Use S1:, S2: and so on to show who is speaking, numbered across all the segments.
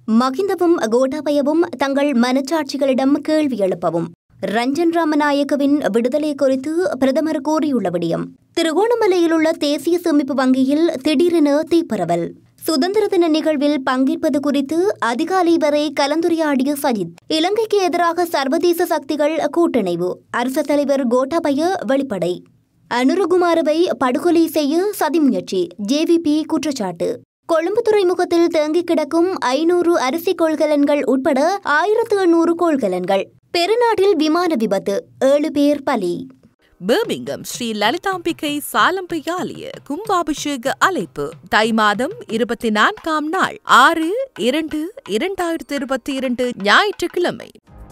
S1: மகிந்தவும் கோட்டாபயவும் தங்கள் மனச்சாட்சிகளிடம் கேள்வி எழுப்பவும். ரஞ்சன் ராமநாயக்கவின் விடுதலை குறித்து பிரதமர் கூறியுள்ள விடயம். திருகோணமலையில் உள்ள தேசிய சேமிப்பு வங்கியில் திடீரென தீப்பரவல். சுதந்திர தின நிகழ்வில் பங்கேற்பது குறித்து அதிகாலை வரை கலந்துரையாடிய சஜித். இலங்கைக்கு எதிராக சர்வதேச சக்திகள் கூட்டணிவு. அரசு தலைவர் கோட்டாபய வெளிப்படை. அனுரகுமாரவை படுகொலை செய்ய சதி முயற்சி. ஜேவிபி குற்றச்சாட்டு. கொழும்பு துறைமுகத்தில் தேங்கிக் கிடக்கும் 500 அரிசி கொள்கலன்கள் உட்பட 1800 கொள்கலன்கள். பெருநாட்டில் விமான விபத்து, 7 பேர் பலி.
S2: பர்மிங்கம் ஸ்ரீ லலிதாம்பிகை சாலம்பயாலய கும்பாபிஷேக அழைப்பு தை மாதம் 24ஆம் நாள் 6/2/2022 ஞாயிற்றுக்கிழமை.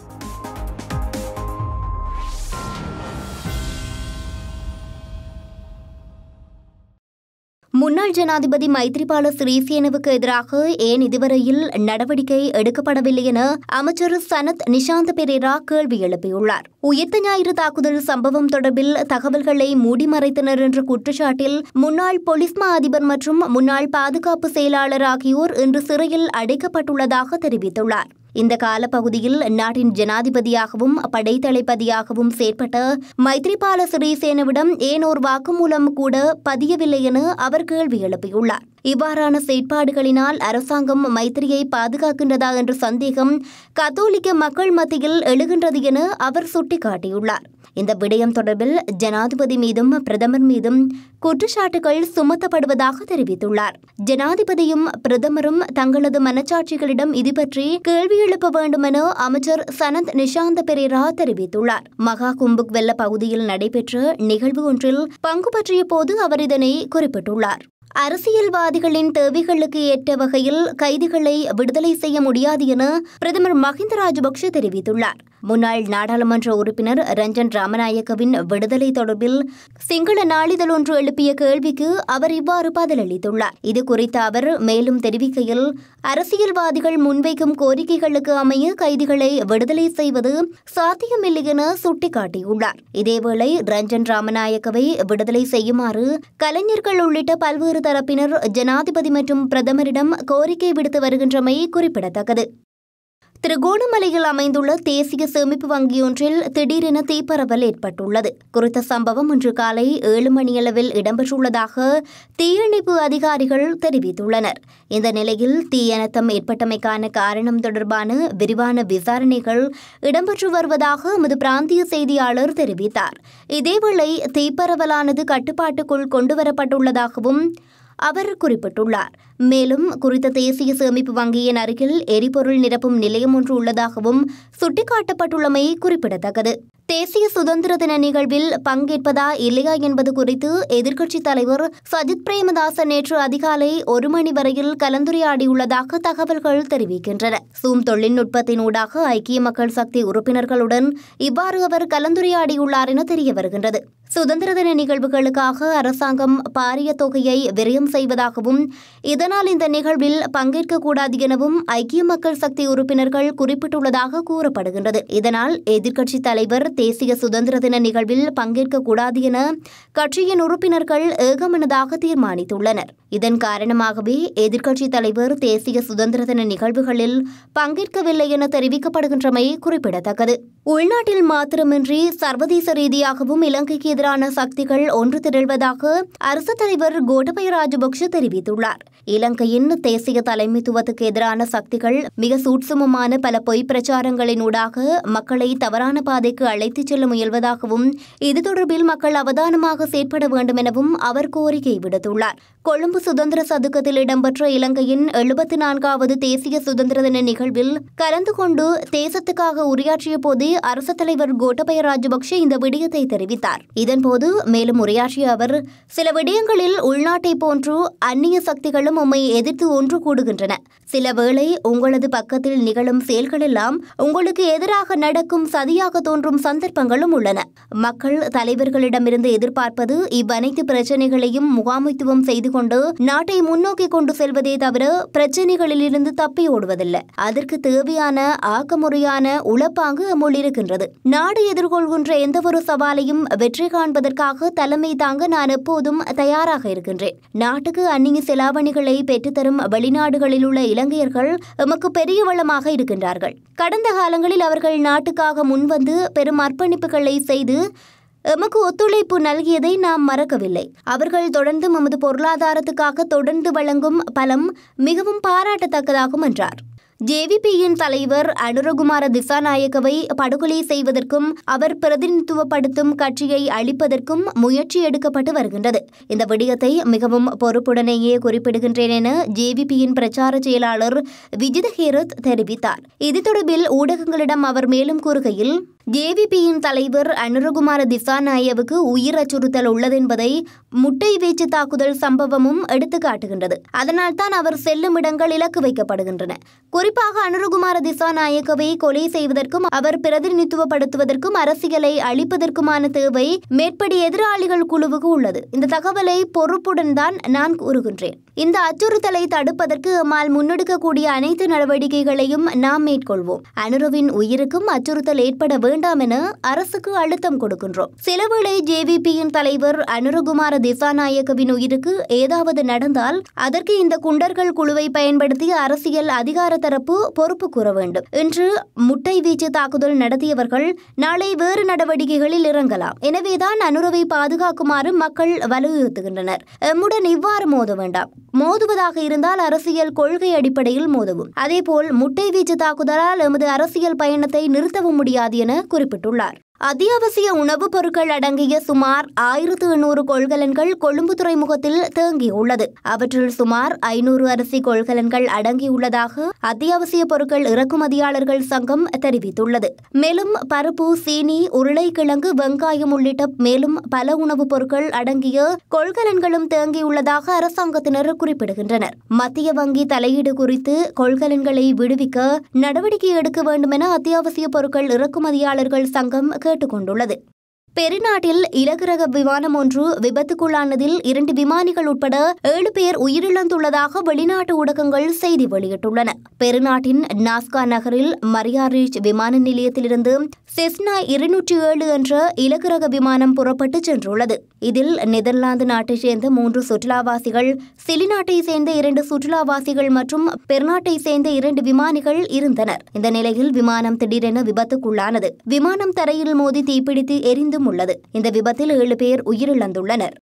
S1: முன்னாள் ஜனாதிபதி மைத்ரிபால சிறிசேனவுக்கு எதிராக ஏன் இதுவரையில் நடவடிக்கை எடுக்கப்படவில்லை என அமைச்சர் சனத் நிஷாந்த பெரேரா கேள்வி எழுப்பியுள்ளார். உயிர்த்த ஞாயிறு தாக்குதல் சம்பவம் தொடர்பில் தகவல்களை மூடிமறைத்தனர் என்ற குற்றச்சாட்டில் முன்னாள் பொலிஸ் மா அதிபர் மற்றும் முன்னாள் பாதுகாப்பு செயலாளர் ஆகியோர் இன்று சிறையில் அடைக்கப்பட்டுள்ளதாக தெரிவித்துள்ளார். இந்த காலப்பகுதியில் நாட்டின் ஜனாதிபதியாகவும் படைத்தளபதியாகவும் செயற்பட்ட மைத்ரிபால சிறிசேனவிடம் ஏன் ஒரு வாக்குமூலம் கூட பதியவில்லை என அவர் கேள்வி எழுப்பியுள்ளார். இவ்வாறான செயற்பாடுகளினால் அரசாங்கம் மைத்திரியை பாதுகாக்கின்றதா என்ற சந்தேகம் கத்தோலிக்க மக்கள் மத்தியில் எழுகின்றது என அவர் சுட்டிக்காட்டியுள்ளார். இந்த விடயம் தொடர்பில் ஜனாதிபதி மீதும் பிரதமர் மீதும் குற்றச்சாட்டுகள் சுமத்தப்படுவதாக தெரிவித்துள்ளார். ஜனாதிபதியும் பிரதமரும் தங்களது மனச்சாட்சிகளிடம் இதுபற்றி கேள்வி எழுப்ப வேண்டும் என அமைச்சர் சனத் நிஷாந்த பெரேரா தெரிவித்துள்ளார். மகா கும்புக் வெள்ள பகுதியில் நடைபெற்ற நிகழ்வு ஒன்றில் பங்கு பற்றிய போது அவர் இதனை குறிப்பிட்டுள்ளார். அரசியல்வாதிகளின் தேவைகளுக்கு ஏற்ற வகையில் கைதிகளை விடுதலை செய்ய முடியாது என பிரதமர் மஹிந்த ராஜபக்ஷ தெரிவித்துள்ளார். முன்னாள் நாடாளுமன்ற உறுப்பினர் ரஞ்சன் ராமநாயக்கவின் விடுதலை தொடர்பில் சிங்கள நாளிதழ் ஒன்று எழுப்பிய கேள்விக்கு அவர் இவ்வாறு பதிலளித்துள்ளார். இது குறித்து அவர் மேலும் தெரிவிக்கையில், அரசியல்வாதிகள் முன்வைக்கும் கோரிக்கைகளுக்கு அமைய கைதிகளை விடுதலை செய்வது சாத்தியமில்லை என சுட்டிக்காட்டியுள்ளார். இதேவேளை ரஞ்சன் ராமநாயக்கவை விடுதலை செய்யுமாறு கலைஞர்கள் உள்ளிட்ட பல்வேறு தரப்பினர் ஜனாதிபதி மற்றும் பிரதமரிடம் கோரிக்கை விடுத்து வருகின்றமை குறிப்பிடத்தக்கது. திருகோணமலையில் அமைந்துள்ள தேசிய சேமிப்பு வங்கியொன்றில் திடீரென தீப்பரவல் ஏற்பட்டுள்ளது. குறித்த சம்பவம் இன்று காலை 7 மணியளவில் இடம்பெற்றுள்ளதாக தீயணைப்பு அதிகாரிகள் தெரிவித்துள்ளனர். இந்த நிலையில் தீயணைத்தம் ஏற்பட்டமைக்கான காரணம் தொடர்பான விரிவான விசாரணைகள் இடம்பெற்று வருவதாக எமது பிராந்திய செய்தியாளர் தெரிவித்தார். இதேவேளை தீப்பரவலானது கட்டுப்பாட்டுக்குள் கொண்டுவரப்பட்டுள்ளதாகவும் அவர் குறிப்பிட்டுள்ளார். மேலும் குறித்த தேசிய சேமிப்பு வங்கியின் அருகில் எரிபொருள் நிரப்பும் நிலையம் ஒன்று உள்ளதாகவும் சுட்டிக்காட்டப்பட்டுள்ளமை குறிப்பிடத்தக்கது. தேசிய சுதந்திர தின நிகழ்வில் பங்கேற்பதா இல்லையா என்பது குறித்து எதிர்க்கட்சித் தலைவர் சஜித் பிரேமதாச நேற்று அதிகாலை 1 மணி வரையில் கலந்துரையாடியுள்ளதாக தகவல்கள் தெரிவிக்கின்றன. சூம் தொழில்நுட்பத்தினூடாக ஐக்கிய மக்கள் சக்தி உறுப்பினர்களுடன் இவ்வாறு அவர் கலந்துரையாடியுள்ளார் என தெரிய வருகின்றது. சுதந்திர தின நிகழ்வுகளுக்காக அரசாங்கம் பாரிய தொகையை விரயம் செய்வதாகவும் இதனால் இந்த நிகழ்வில் பங்கேற்கக்கூடாது எனவும் ஐக்கிய மக்கள் சக்தி உறுப்பினர்கள் குறிப்பிட்டுள்ளதாக கூறப்படுகின்றது. இதனால் எதிர்க்கட்சித் தலைவர் தேசிய சுதந்திர தின நிகழ்வில் பங்கேற்கக்கூடாது என கட்சியின் உறுப்பினர்கள் ஏகமனதாக தீர்மானித்துள்ளனர். இதன் காரணமாகவே எதிர்க்கட்சித் தலைவர் தேசிய சுதந்திர தின நிகழ்வுகளில் பங்கேற்கவில்லை என தெரிவிக்கப்படுகின்றமை குறிப்பிடத்தக்கது. உள்நாட்டில் மாத்திரமின்றி சர்வதேச ரீதியாகவும் இலங்கைக்கு எதிரான சக்திகள் ஒன்று திரள்வதாக அரசு தலைவர் கோட்டாபய ராஜபக்ஷ தெரிவித்துள்ளார். இலங்கையின் தேசிய தலைமைத்துவத்துக்கு எதிரான சக்திகள் மிக சூட்சுமமான பல பொய் பிரச்சாரங்களினூடாக மக்களை தவறான பாதைக்கு அழைத்துச் செல்ல முயல்வதாகவும் இது தொடர்பில் மக்கள் அவதானமாக செயற்பட வேண்டும் எனவும் அவர் கோரிக்கை விடுத்துள்ளார். கொழும்பு சுதந்திர சதுக்கத்தில் இடம்பெற்ற இலங்கையின் 74வது தேசிய சுதந்திர தின நிகழ்வில் கலந்து கொண்டு தேசத்துக்காக உரையாற்றிய போதே அரசு தலைவர் கோட்டாபய ராஜபக்ஷ இந்த விடயத்தை தெரிவித்தார். இதன்போது மேலும் உரையாற்றிய அவர், சில விடயங்களில் உள்நாட்டை போன்று அந்நிய சக்திகளும் உம்மை எதிர்த்து ஒன்று கூடுகின்றன. சில வேளை உங்களது பக்கத்தில் நிகழும் செயல்களெல்லாம் உங்களுக்கு எதிராக நடக்கும் சதியாக தோன்றும் சந்தர்ப்பங்களும் உள்ளன. மக்கள் தலைவர்களிடமிருந்து எதிர்பார்ப்பது இவ்வனைத்து பிரச்சினைகளையும் முகாமைத்துவம் செய்து கொண்டு நாட்டை முன்னோக்கி கொண்டு செல்வதே தவிர பிரச்சினைகளிலிருந்து தப்பி ஓடுவதில்லை. அதற்கு தேவையான ஆக்கமுறையான உளப்பாங்கு அம்முள் இருக்கின்றது. நாடு எதிர்கொள்கின்ற எந்தவொரு சவாலையும் வெற்றி காண்பதற்காக தலைமை தாங்க நான் எப்போதும் தயாராக இருக்கின்றேன். நாட்டுக்கு அந்நிய செலாவணிகளை பெற்றுத்தரும் வெளிநாடுகளில் உள்ள இலங்கையர்கள் எமக்கு பெரிய வளமாக இருக்கின்றார்கள். கடந்த காலங்களில் அவர்கள் நாட்டுக்காக முன்வந்து பெரும் அர்ப்பணிப்புகளை செய்து எமக்கு ஒத்துழைப்பு நல்கியதை நாம் மறக்கவில்லை. அவர்கள் தொடர்ந்து நமது பொருளாதாரத்துக்காக தொடர்ந்து வழங்கும் பலம் மிகவும் பாராட்டத்தக்கதாகும் என்றார். ஜேவிபியின் தலைவர் அனுரகுமார திசாநாயக்கவை படுகொலை செய்வதற்கும் அவர் பிரதிநிதித்துவப்படுத்தும் கட்சியை அழிப்பதற்கும் முயற்சி எடுக்கப்பட்டு வருகின்றது. இந்த விடயத்தை மிகவும் பொறுப்புடனேயே குறிப்பிடுகின்றேன் என ஜேவிபியின் பிரச்சார செயலாளர் விஜித ஹேரத் தெரிவித்தார். இது தொடர்பில் ஊடகங்களிடம் அவர் மேலும் கூறுகையில், ஜேவிபியின் தலைவர் அனுரகுமார திசாநாயவுக்கு உயிர் அச்சுறுத்தல் உள்ளதென்பதை முட்டை வீச்சு தாக்குதல் சம்பவமும் எடுத்துக்காட்டுகின்றது. அதனால்தான் அவர் செல்லும் இடங்கள் இலக்கு வைக்கப்படுகின்றன. குறிப்பாக அனுரகுமார திசாநாயக்கவை கொலை செய்வதற்கும் அவர் பிரதிநிதித்துவப்படுத்துவதற்கும் அரசியலை அழிப்பதற்குமான தேவை மேற்படி எதிராளிகள் குழுவுக்கு உள்ளது. இந்த தகவலை பொறுப்புடன் தான் நான் கூறுகின்றேன். இந்த அச்சுறுத்தலை தடுப்பதற்கு எம்மால் முன்னெடுக்கக்கூடிய அனைத்து நடவடிக்கைகளையும் நாம் மேற்கொள்வோம். அனுரவின் உயிருக்கும் அச்சுறுத்தல் ஏற்பட வேண்டாம் என அரசுக்கு அழுத்தம் கொடுக்கின்றோம். சிலவேளை ஜேவிபியின் தலைவர் அனுரகுமார திசாநாயக்கவின் உயிருக்கு ஏதாவது நடந்தால் அதற்கு இந்த குண்டர்கள் குழுவை பயன்படுத்தி அரசியல் அதிகார தரப்பு பொறுப்பு கூற வேண்டும். இன்று முட்டை வீச்சு தாக்குதல் நடத்தியவர்கள் நாளை வேறு நடவடிக்கைகளில் இறங்கலாம். எனவேதான் அனுரவை பாதுகாக்குமாறு மக்கள் வலியுறுத்துகின்றனர். எம்முடன் இவ்வாறு மோத வேண்டாம். மோதுவதாக இருந்தால் அரசியல் கொள்கை அடிப்படையில் மோதவும். அதேபோல் முட்டை வீச்சு தாக்குதலால் எமது அரசியல் பயணத்தை நிறுத்தவும் முடியாது என குறிப்பிட்டுள்ளார். அத்தியாவசிய உணவுப் பொருட்கள் அடங்கிய சுமார் 1800 கொள்கலன்கள் கொழும்பு துறைமுகத்தில் தேங்கியுள்ளது. அவற்றில் சுமார் 500 அரிசி கொள்கலன்கள் அடங்கியுள்ளதாக அத்தியாவசிய பொருட்கள் இறக்குமதியாளர்கள் சங்கம் தெரிவித்துள்ளது. மேலும் பருப்பு, சீனி, உருளைக்கிழங்கு, வெங்காயம் உள்ளிட்ட மேலும் பல உணவுப் பொருட்கள் அடங்கிய கொள்கலன்களும் தேங்கியுள்ளதாக அரசாங்கத்தினர் குறிப்பிடுகின்றனர். மத்திய வங்கி தலையீடு குறித்து கொள்கலன்களை விடுவிக்க நடவடிக்கை எடுக்க வேண்டும் என அத்தியாவசிய பொருட்கள் இறக்குமதியாளர்கள் சங்கம் கேட்டுக்கொண்டுள்ளது. பெருநாட்டில் இலகுரக விமானம் ஒன்று விபத்துக்குள்ளானதில் 2 விமானிகள் உட்பட 7 பேர் உயிரிழந்துள்ளதாக வெளிநாட்டு ஊடகங்கள் செய்தி வெளியிட்டுள்ளன. பெருநாட்டின் நாஸ்கா நகரில் மரியா ரீச் விமான நிலையத்திலிருந்து செஸ்னா 207 என்ற இலகுரக விமானம் புறப்பட்டு சென்றுள்ளது. இதில் நெதர்லாந்து நாட்டை சேர்ந்த 3 சுற்றுலாவாசிகள், சிலி நாட்டை சேர்ந்த 2 சுற்றுலாவாசிகள் மற்றும் பெருநாட்டை சேர்ந்த 2 விமானிகள் இருந்தனர். இந்த நிலையில் விமானம் திடீரென விபத்துக்குள்ளானது. விமானம் தரையில் மோதி தீப்பிடித்து எரிந்து உள்ளது. இந்த விபத்தில் 7 பேர் உயிரிழந்துள்ளனர்.